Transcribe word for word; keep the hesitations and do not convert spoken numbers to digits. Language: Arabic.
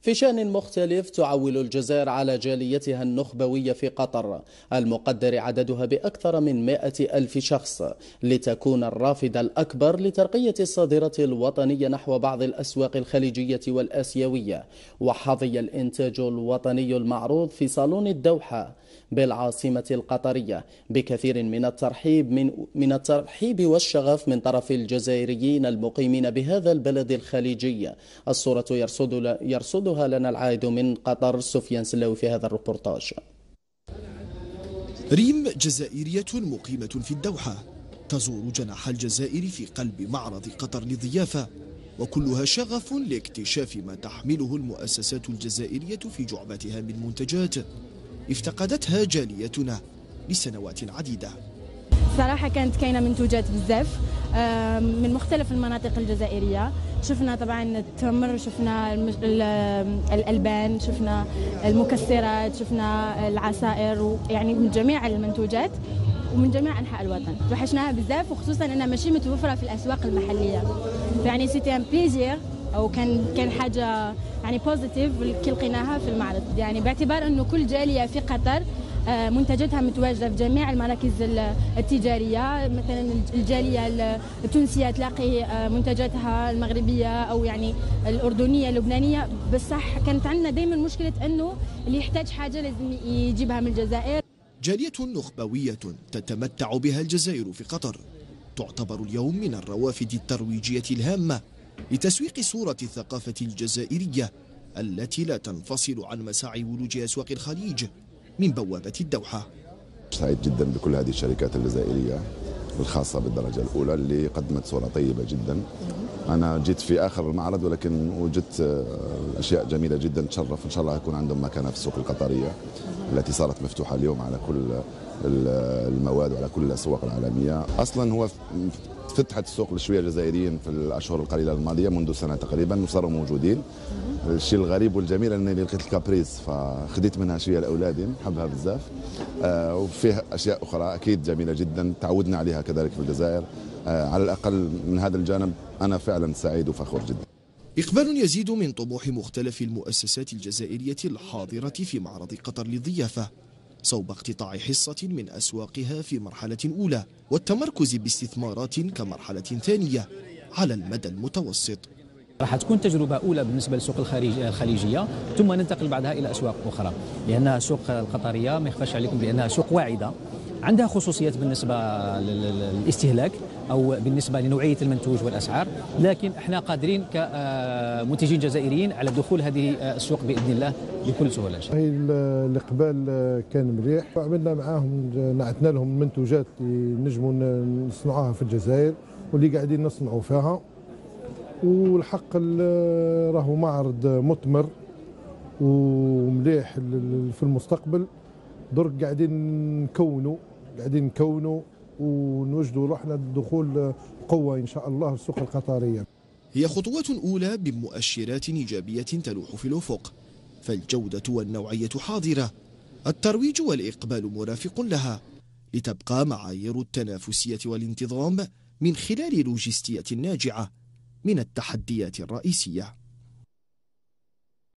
في شأن مختلف، تعول الجزائر على جاليتها النخبوية في قطر المقدر عددها بأكثر من مئة ألف شخص لتكون الرافد الأكبر لترقية الصادرة الوطنية نحو بعض الأسواق الخليجية والآسيوية. وحظي الإنتاج الوطني المعروض في صالون الدوحة بالعاصمة القطرية بكثير من الترحيب من من الترحيب والشغف من طرف الجزائريين المقيمين بهذا البلد الخليجي. الصورة يرصد يرصدها لنا العائد من قطر سفيان سلاوي في هذا الريبورتاج. ريم جزائرية مقيمة في الدوحة تزور جناح الجزائر في قلب معرض قطر للضيافة، وكلها شغف لاكتشاف ما تحمله المؤسسات الجزائرية في جعبتها من منتجات افتقدتها جاليتنا لسنوات عديدة. صراحة كانت كاينة منتوجات بزاف من مختلف المناطق الجزائرية. شفنا طبعا التمر، شفنا الألبان، شفنا المكسرات، شفنا العصائر، يعني من جميع المنتوجات ومن جميع أنحاء الوطن. توحشناها بزاف، وخصوصا أنها ماشي متوفرة في الأسواق المحلية. يعني سيتي ان بليزير، أو كان كان حاجة يعني بوزيتيف كي لقيناها في المعرض، يعني باعتبار أنه كل جالية في قطر منتجاتها متواجدة في جميع المراكز التجارية. مثلا الجالية التونسية تلاقي منتجاتها المغربية أو يعني الأردنية اللبنانية، بصح كانت عندنا دائما مشكلة أنه اللي يحتاج حاجة لازم يجيبها من الجزائر. جالية نخبوية تتمتع بها الجزائر في قطر تعتبر اليوم من الروافد الترويجية الهامة لتسويق صورة الثقافة الجزائرية التي لا تنفصل عن مساعي ولوج أسواق الخليج من بوابة الدوحة. سعيد جدا بكل هذه الشركات الجزائرية الخاصة بالدرجة الأولى اللي قدمت صورة طيبة جدا. أنا جيت في آخر المعرض ولكن وجدت أشياء جميلة جدا تشرف. إن شاء الله يكون عندهم مكانة في السوق القطرية التي صارت مفتوحة اليوم على كل المواد وعلى كل الأسواق العالمية. أصلا هو فتحت السوق لشوية جزائريين في الأشهر القليلة الماضية منذ سنة تقريبا وصاروا موجودين. الشيء الغريب والجميل أنني لقيت الكابريز فخديت منها شوية لأولادي، نحبها بزاف. آه وفيه أشياء أخرى أكيد جميلة جدا تعودنا عليها كذلك في الجزائر. آه على الأقل من هذا الجانب أنا فعلا سعيد وفخور جدا. إقبال يزيد من طموح مختلف المؤسسات الجزائرية الحاضرة في معرض قطر للضيافة صوب اقتطاع حصة من أسواقها في مرحلة أولى والتمركز باستثمارات كمرحلة ثانية على المدى المتوسط. راح تكون تجربة أولى بالنسبة للسوق الخليجية، ثم ننتقل بعدها إلى أسواق أخرى، لأنها السوق القطرية ما يخفاش عليكم بأنها سوق واعدة عندها خصوصيات بالنسبة للاستهلاك أو بالنسبة لنوعية المنتوج والأسعار، لكن احنا قادرين كمنتجين جزائريين على دخول هذه السوق بإذن الله بكل سهولة. الإقبال كان مليح، وعملنا معاهم نعتنا لهم المنتوجات اللي نجموا نصنعوها في الجزائر واللي قاعدين نصنعوا فيها. والحق راهو معرض مثمر ومليح في المستقبل. درك قاعدين نكونوا قاعدين نكونوا ونوجدوا روحنا الدخول بقوة إن شاء الله السوق القطرية. هي خطوات أولى بمؤشرات إيجابية تلوح في الأفق، فالجودة والنوعية حاضرة، الترويج والإقبال مرافق لها، لتبقى معايير التنافسية والانتظام من خلال لوجستية ناجعة من التحديات الرئيسية.